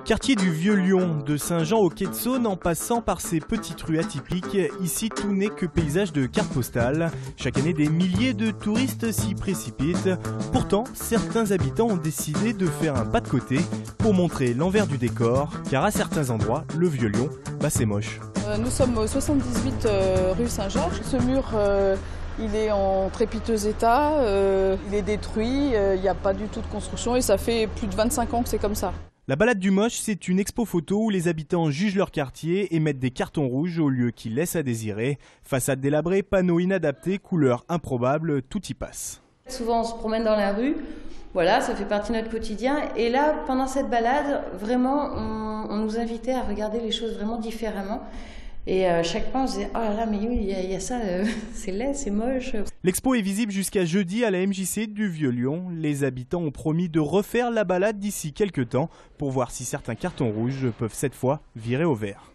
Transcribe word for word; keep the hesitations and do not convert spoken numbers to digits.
Quartier du Vieux-Lyon, de Saint-Jean au Quai de Saône en passant par ces petites rues atypiques, ici tout n'est que paysage de cartes postales. Chaque année des milliers de touristes s'y précipitent. Pourtant, certains habitants ont décidé de faire un pas de côté pour montrer l'envers du décor, car à certains endroits, le Vieux-Lyon, bah c'est moche. Nous sommes au soixante-dix-huit euh, rue Saint-Georges. Ce mur, euh, il est en très piteux état, euh, il est détruit, euh, il n'y a pas du tout de construction et ça fait plus de vingt-cinq ans que c'est comme ça. La balade du moche, c'est une expo photo où les habitants jugent leur quartier et mettent des cartons rouges au lieu qui laissent à désirer. Façades délabrées, panneaux inadaptés, couleurs improbables, tout y passe. Souvent on se promène dans la rue, voilà, ça fait partie de notre quotidien. Et là, pendant cette balade, vraiment, on, on nous invitait à regarder les choses vraiment différemment. Et à chaque fois, on se disait, oh là là, mais oui, il y, y a ça, euh, c'est laid, c'est moche. L'expo est visible jusqu'à jeudi à la M J C du Vieux-Lyon. Les habitants ont promis de refaire la balade d'ici quelques temps pour voir si certains cartons rouges peuvent cette fois virer au vert.